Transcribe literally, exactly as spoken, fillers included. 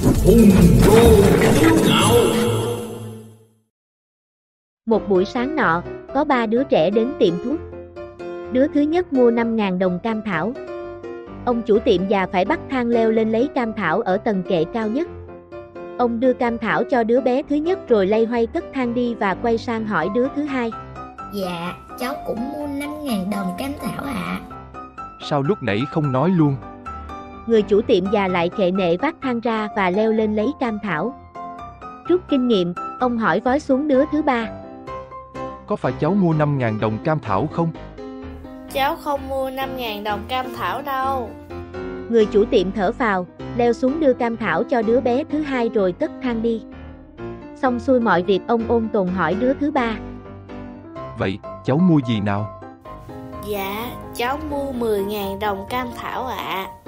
Hùng rô kiêu ngạo. Một buổi sáng nọ, có ba đứa trẻ đến tiệm thuốc. Đứa thứ nhất mua năm nghìn đồng cam thảo. Ông chủ tiệm già phải bắt thang leo lên lấy cam thảo ở tầng kệ cao nhất. Ông đưa cam thảo cho đứa bé thứ nhất rồi loay hoay cất thang đi và quay sang hỏi đứa thứ hai. Dạ, cháu cũng mua năm nghìn đồng cam thảo ạ. À. Sao lúc nãy không nói luôn? Người chủ tiệm già lại khệ nệ vác thang ra và leo lên lấy cam thảo. Rút kinh nghiệm, ông hỏi vói xuống đứa thứ ba. Có phải cháu mua năm nghìn đồng cam thảo không? Cháu không mua năm nghìn đồng cam thảo đâu. Người chủ tiệm thở phào, leo xuống đưa cam thảo cho đứa bé thứ hai rồi cất thang đi. Xong xuôi mọi việc, ông ôn tồn hỏi đứa thứ ba. Vậy, cháu mua gì nào? Dạ, cháu mua mười nghìn đồng cam thảo ạ. À.